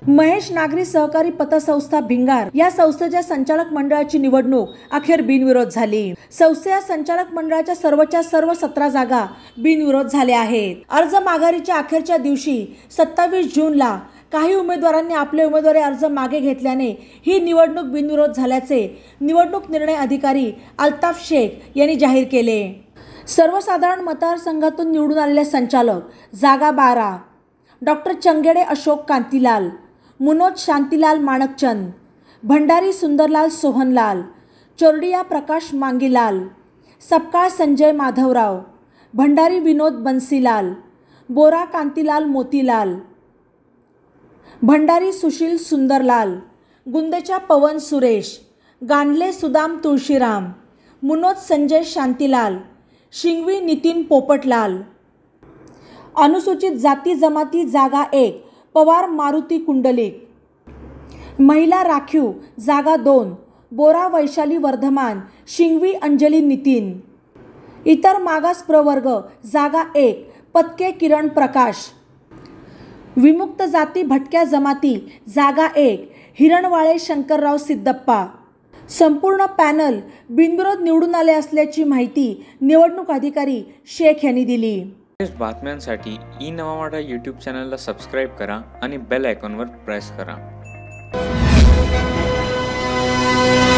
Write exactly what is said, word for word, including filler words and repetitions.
महेश नागरी सहकारी पतसंस्था भिंगार या संस्थेच्या संचालक मंडळाची निवडणूक अखेर बिनविरोध झाली। संस्थेच्या संचालक मंडळाच्या सर्वच्या सर्व सतरा जागा बिनविरोध झाल्या आहेत। अर्ज माघारीच्या अखेरच्या दिवशी सत्तावीस जूनला काही उमेदवारांनी आपले उमेदवारी अर्ज मागे घेतल्याने ही निवडणूक बिनविरोध झाल्याचे निवडणूक निर्णय अधिकारी अल्ताफ शेख यांनी जाहीर केले। सर्वसाधारण मतदारसंघातून निवडून आलेले संचालक जागा बारा डॉक्टर चंगेडे अशोक कांतीलाल, मुनोज शांतीलाल माणकचंद, भंडारी सुंदरलाल सोहनलाल, चोरडिया प्रकाश मांगीलाल, सपकाळ संजय माधवराव, भंडारी विनोद बंसीलाल, बोरा कांतीलाल मोतीलाल, भंडारी सुशील सुंदरलाल, गुंदेचा पवन सुरेश, गांधले सुदाम तुळशीराम, मुनोज संजय शांतीलाल, शिंगवी नितीन पोपटलाल। अनुसूचित जाती जमाती जागा एक पवार मारुती कुंडलिक। महिला राखीव जागा दोन बोरा वैशाली वर्धमान, शिंगवी अंजली नितीन। इतर मागास प्रवर्ग जागा एक पत्के किरण प्रकाश। विमुक्त जाती भटक्या जमाती जागा एक हिरणवाळे शंकरराव सिद्धप्पा। संपूर्ण पॅनल बिनविरोध निवडून आले असल्याची माहिती निवडणूक अधिकारी शेख यांनी दिली। बातम्यांसाठी ई नवा मराठा यूट्यूब चॅनलला सबस्क्राईब करा आणि बेल आयकॉनवर प्रेस करा।